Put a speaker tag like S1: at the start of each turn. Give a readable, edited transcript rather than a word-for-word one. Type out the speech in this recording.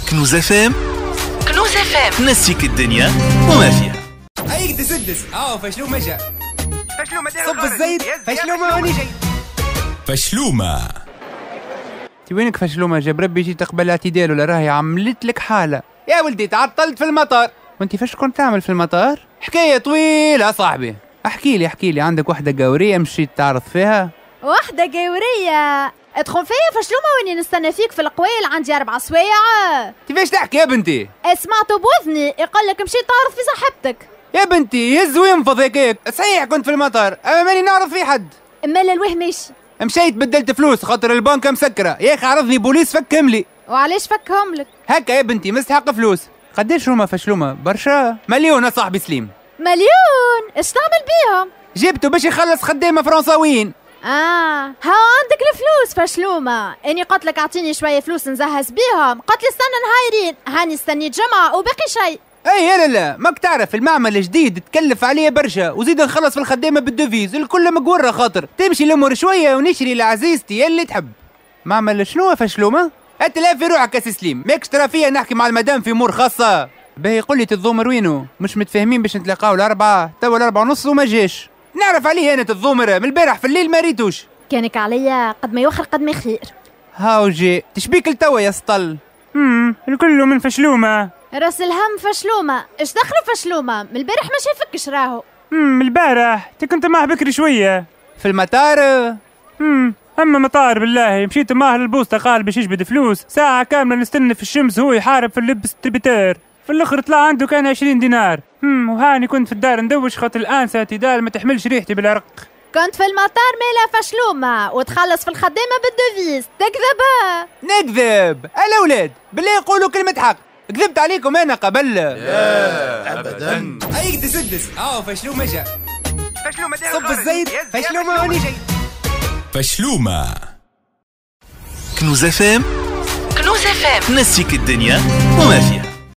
S1: كنوز FM. كنوز FM نسيك الدنيا وما فيها.
S2: هيك سدس فشلومة جا صب الزيت فشلومة هوني جاي
S3: فشلومة.
S2: وينك فشلومة جاب ربي جيت تقبل اعتدال ولا راهي عملت لك حالة يا ولدي تعطلت في المطار. وانت فاش كنت تعمل في المطار؟ حكاية طويلة صاحبي. احكي لي عندك وحدة قورية مشيت تعرض فيها؟
S4: وحدة قورية ادخل فيا فشلومة واني نستنى فيك في القويل عندي 4 سوايع.
S2: كيفاش تحكي يا بنتي؟
S4: سمعته بوذني يقول لك مشيت تعرض في صاحبتك.
S2: يا بنتي يهز وينفض هيك صحيح كنت في المطار اما ماني نعرف في حد.
S4: امال الوهم ماشي.
S2: مشيت بدلت فلوس خاطر البنكة مسكرة يا اخي عرضني بوليس فكهم لي.
S4: وعلاش فكهم لك؟
S2: هكا يا بنتي مستحق فلوس. قداش هما فشلومة؟ برشا. مليون يا صاحبي سليم.
S4: مليون؟ ايش تعمل بيهم؟
S2: جبته باش يخلص خدامة فرنساويين.
S4: ها عندك الفلوس فشلومة. اني قلت لك اعطيني شوية فلوس نزهز بيهم، قلت لي استنى نهايرين، هاني استنيت جمعة وباقي شيء.
S2: اي لا ماك تعرف المعمل الجديد تكلف عليه برشا وزيد نخلص في الخدامة بالدوفيز الكل مقورة خاطر تمشي الامور شوية ونشري لعزيزتي اللي تحب. معمل شنو فشلومة؟ اتلا في روحك يا سليم ماكش ترى فيا نحكي مع المدام في امور خاصة. باهي قول لي تتضومر وينو؟ مش متفاهمين باش نتلاقاو الأربعة توا 4:30 وما جاش. نعرف عليه انا تتضومر من البارح في الليل ما ريتوش.
S4: كانك عليا قد ما يوخر قد ما يخير.
S2: هاو جي تشبيك لتوا يا سطل.
S5: الكل من فشلومة.
S4: راس الهم فشلومة. ايش دخلوا فشلومة؟ من البارح ما شافكش راهو.
S5: البارح كنت معه بكري شوية
S2: في المطار.
S5: اما مطار بالله مشيت معه للبوسطة قال باش يجبد فلوس ساعة كاملة نستنى في الشمس هو يحارب في اللبس التبتار. في الاخر طلع عنده كان 20 دينار. وهاني كنت في الدار ندوش خاطر الانسة اعتدال ما تحملش ريحتي بالعرق.
S4: كنت في المطار ميلا فشلومة وتخلص في الخدامة بالدوفيز. تكذب؟
S2: نكذب الاولاد بالله يقولوا كلمة حق. كذبت عليكم انا قبل؟
S3: لا ابدا.
S2: هيك تسدس فشلومة جا صب الزيت فشلومة هوني جاي
S3: فشلومة.
S1: كنوز FM. كنوز FM نسيك الدنيا وما فيها.